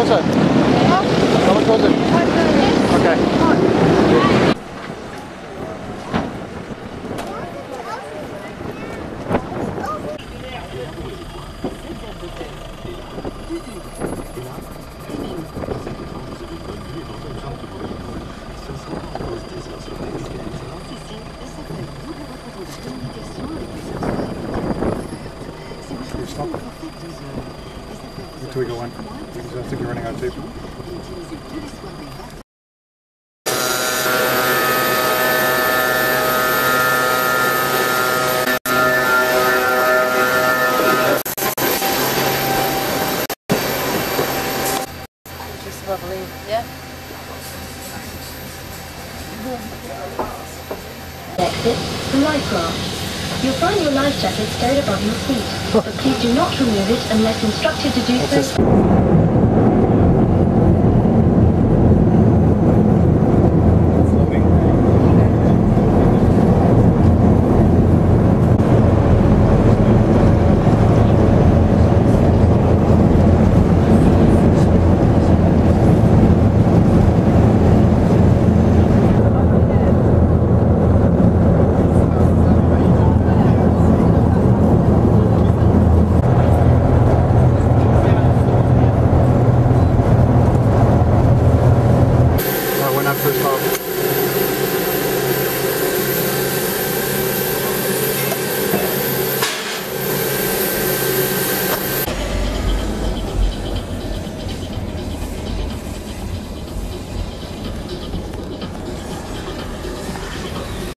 closer. Come on closer. Okay. Stop. Until we go in. Because I think you're running out of tape. Just lovely, yeah? Exit, the life raft. You'll find your life jacket stowed above your seat, but please do not remove it unless instructed to do so.